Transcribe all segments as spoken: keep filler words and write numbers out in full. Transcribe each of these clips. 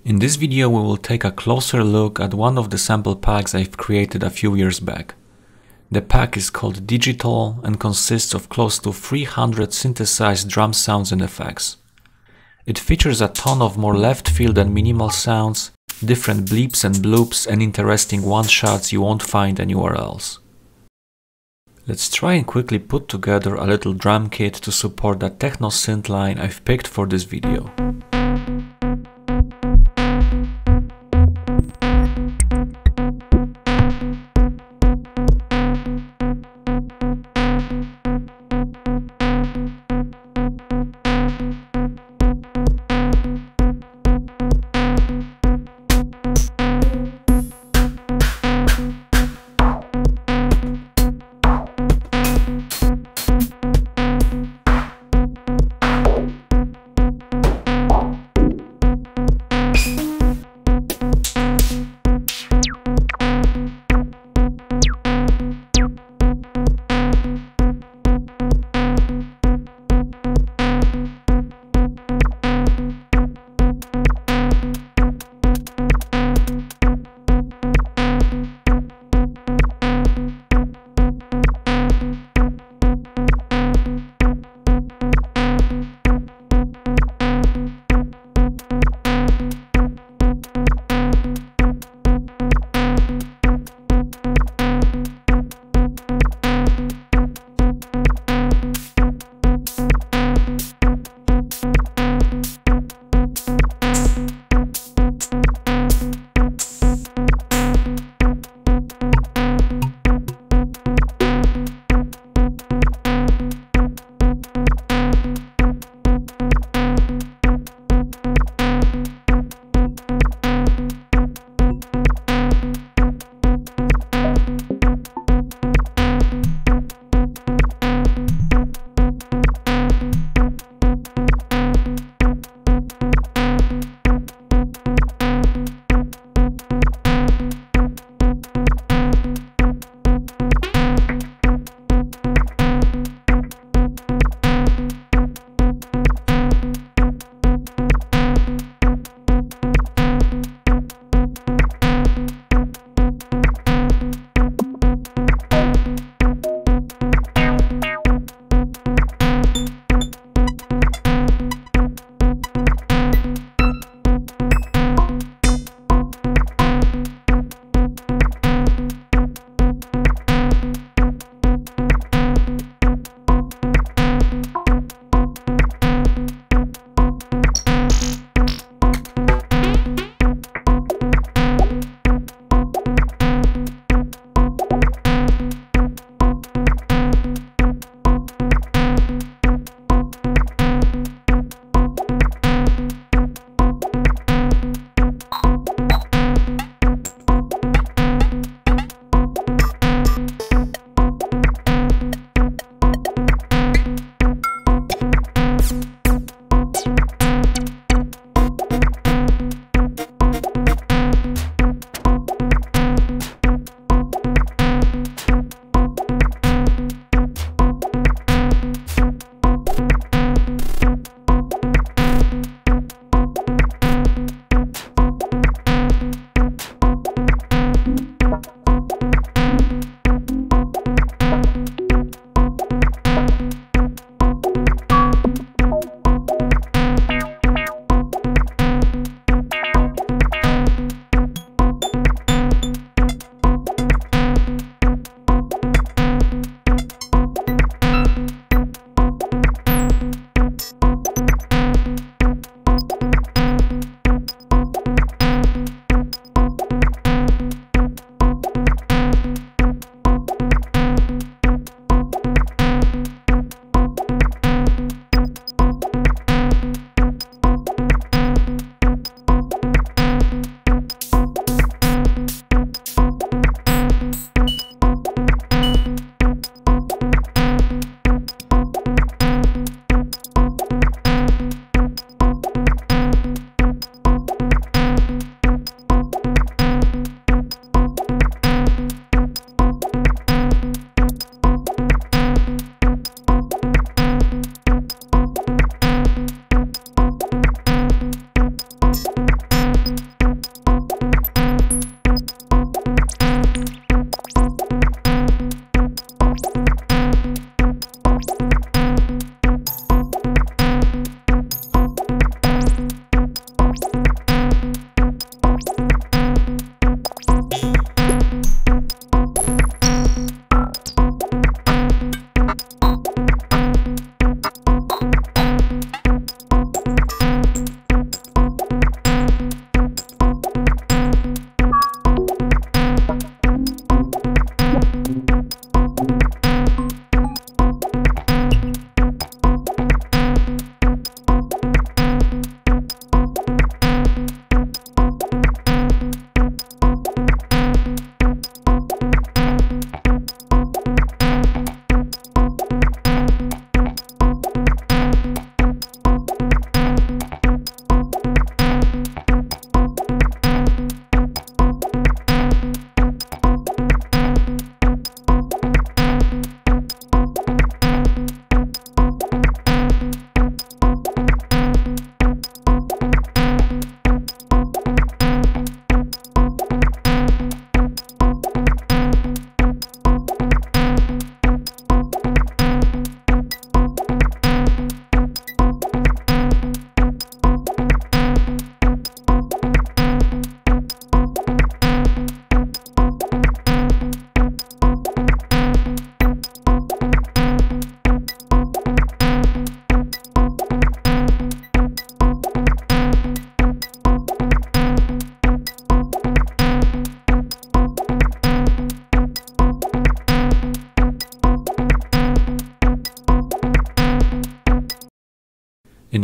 In this video we will take a closer look at one of the sample packs I've created a few years back. The pack is called Digital and consists of close to three hundred synthesized drum sounds and effects. It features a ton of more left field and minimal sounds, different bleeps and bloops, and interesting one-shots you won't find anywhere else. Let's try and quickly put together a little drum kit to support that techno synth line I've picked for this video.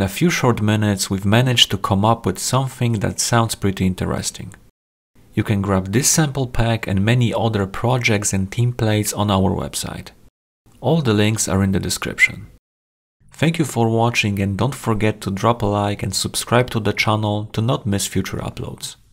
a few short minutes we've managed to come up with something that sounds pretty interesting. You can grab this sample pack and many other projects and templates on our website. All the links are in the description. Thank you for watching, and don't forget to drop a like and subscribe to the channel to not miss future uploads.